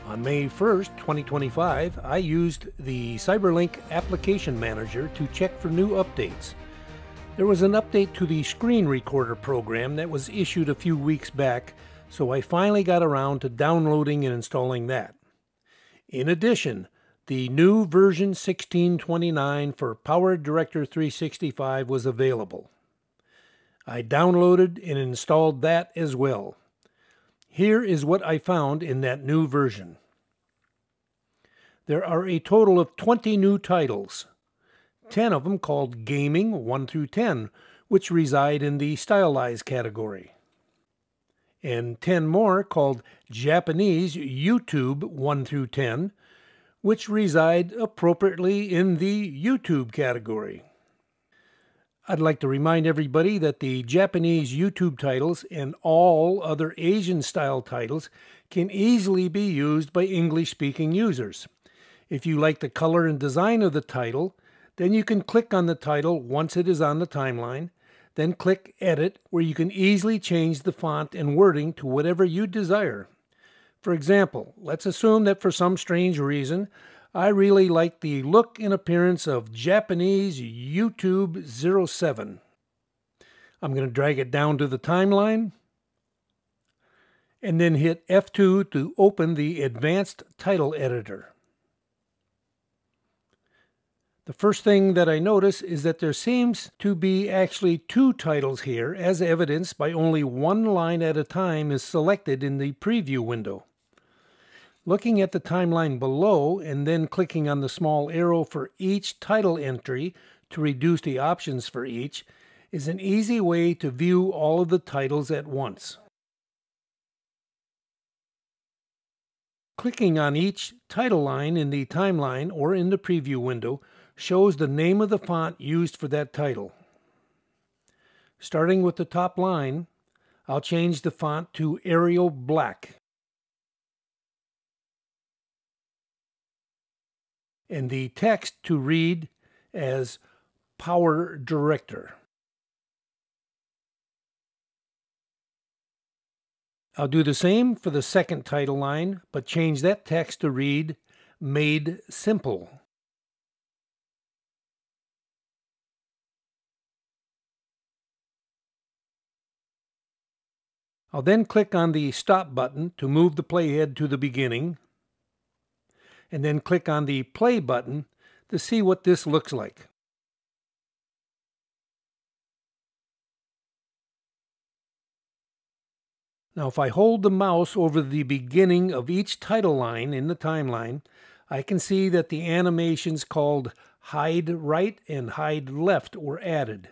On May 1st, 2025, I used the CyberLink application manager to check for new updates. There was an update to the screen recorder program that was issued a few weeks back, so I finally got around to downloading and installing that. In addition, the new version 1629 for PowerDirector 365 was available. I downloaded and installed that as well. Here is what I found in that new version. There are a total of 20 new titles, 10 of them called Gaming 1 through 10, which reside in the Stylized category, and 10 more called Japanese YouTube 1 through 10, which reside appropriately in the YouTube category. I'd like to remind everybody that the Japanese YouTube titles and all other Asian style titles can easily be used by English-speaking users. If you like the color and design of the title, then you can click on the title once it is on the timeline, then click Edit, where you can easily change the font and wording to whatever you desire. For example, let's assume that for some strange reason, I really like the look and appearance of Japanese YouTube 07. I'm going to drag it down to the timeline and then hit F2 to open the Advanced Title Editor. The first thing that I notice is that there seems to be actually two titles here, as evidenced by only one line at a time is selected in the preview window. Looking at the timeline below and then clicking on the small arrow for each title entry to reduce the options for each is an easy way to view all of the titles at once. Clicking on each title line in the timeline or in the preview window shows the name of the font used for that title. Starting with the top line, I'll change the font to Arial Black, and the text to read as PowerDirector. I'll do the same for the second title line, but change that text to read Made Simple. I'll then click on the Stop button to move the playhead to the beginning, and then click on the Play button to see what this looks like. Now, if I hold the mouse over the beginning of each title line in the timeline, I can see that the animations called Hide Right and Hide Left were added.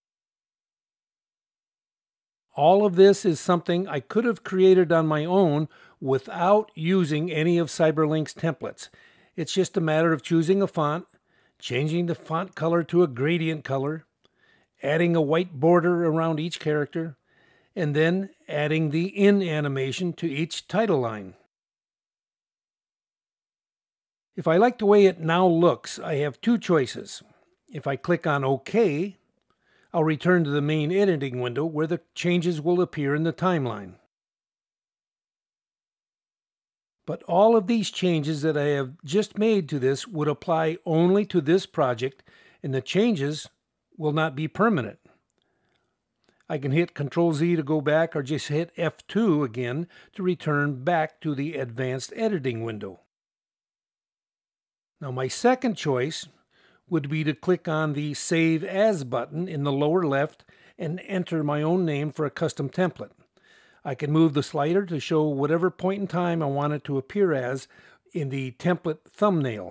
All of this is something I could have created on my own without using any of CyberLink's templates. It's just a matter of choosing a font, changing the font color to a gradient color, adding a white border around each character, and then adding the in animation to each title line. If I like the way it now looks, I have two choices. If I click on OK, I'll return to the main editing window where the changes will appear in the timeline. But all of these changes that I have just made to this would apply only to this project, and the changes will not be permanent. I can hit Ctrl-Z to go back, or just hit F2 again to return back to the advanced editing window. Now, my second choice would be to click on the Save As button in the lower left and enter my own name for a custom template. I can move the slider to show whatever point in time I want it to appear as in the template thumbnail.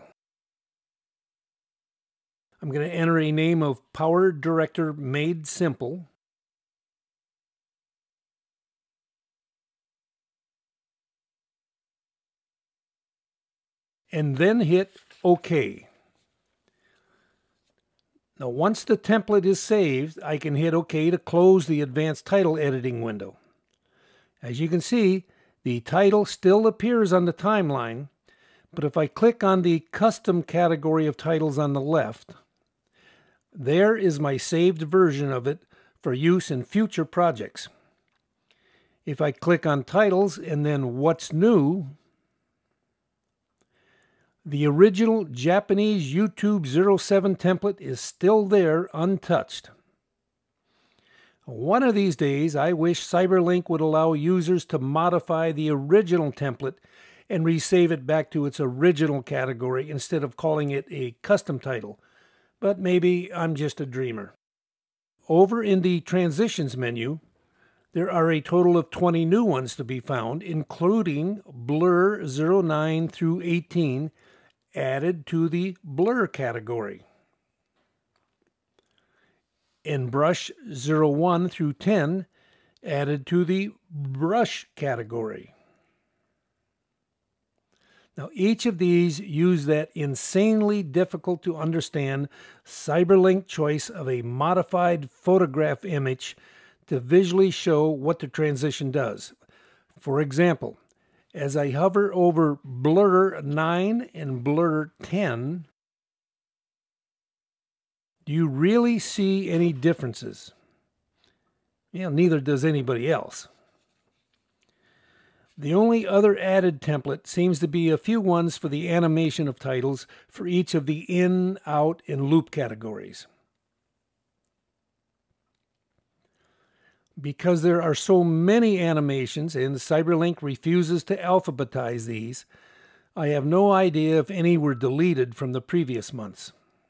I'm going to enter a name of PowerDirector Made Simple. And then hit OK. Now, once the template is saved, I can hit OK to close the advanced title editing window. As you can see, the title still appears on the timeline, but if I click on the custom category of titles on the left, there is my saved version of it for use in future projects. If I click on titles and then what's new, The original Japanese YouTube 07 template is still there untouched. One of these days, I wish CyberLink would allow users to modify the original template and resave it back to its original category instead of calling it a custom title. But maybe I'm just a dreamer. Over in the Transitions menu, there are a total of 20 new ones to be found, including Blur 09 through 18 added to the Blur category, and Brush 01 through 10 added to the Brush category. Now, each of these use that insanely difficult to understand CyberLink choice of a modified photograph image to visually show what the transition does. For example, as I hover over Blur 9 and Blur 10, do you really see any differences? Neither does anybody else. The only other added template seems to be a few ones for the animation of titles for each of the in, out, and loop categories. Because there are so many animations and CyberLink refuses to alphabetize these, I have no idea if any were deleted from the previous months.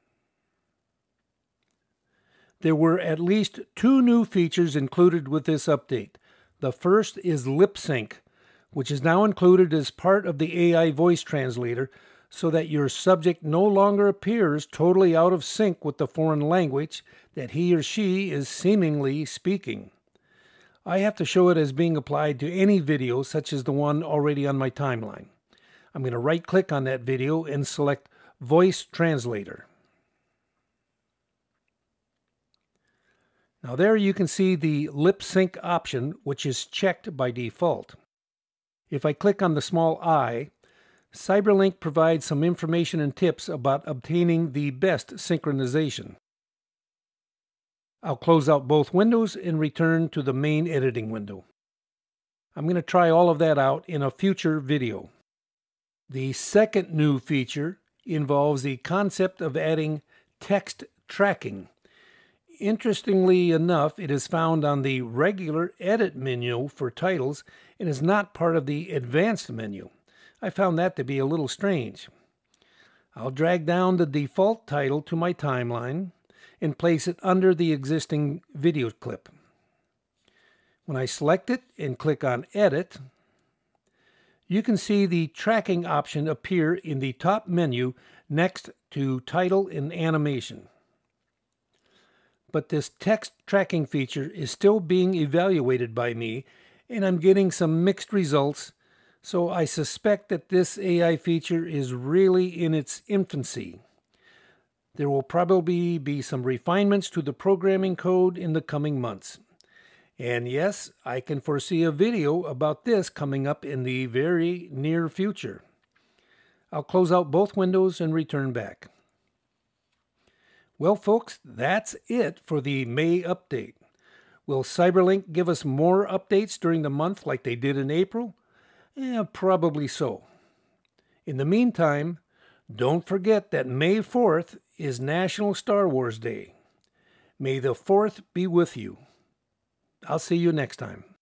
There were at least 2 new features included with this update. The first is lip sync, which is now included as part of the AI voice translator so that your subject no longer appears totally out of sync with the foreign language that he or she is seemingly speaking. I have to show it as being applied to any video such as the one already on my timeline. I'm going to right-click on that video and select Voice Translator. Now there you can see the lip sync option, which is checked by default. If I click on the small I, CyberLink provides some information and tips about obtaining the best synchronization. I'll close out both windows and return to the main editing window. I'm going to try all of that out in a future video. The second new feature involves the concept of adding text tracking. Interestingly enough, it is found on the regular edit menu for titles and is not part of the advanced menu. I found that to be a little strange. I'll drag down the default title to my timeline and place it under the existing video clip. When I select it and click on Edit, you can see the tracking option appear in the top menu next to Title and Animation. But this text tracking feature is still being evaluated by me, and I'm getting some mixed results, so I suspect that this AI feature is really in its infancy. There will probably be some refinements to the programming code in the coming months. And yes, I can foresee a video about this coming up in the very near future. I'll close out both windows and return back. Well, folks, that's it for the May update. Will CyberLink give us more updates during the month like they did in April? Probably so. In the meantime, don't forget that May 4th is National Star Wars Day. May the 4th be with you. I'll see you next time.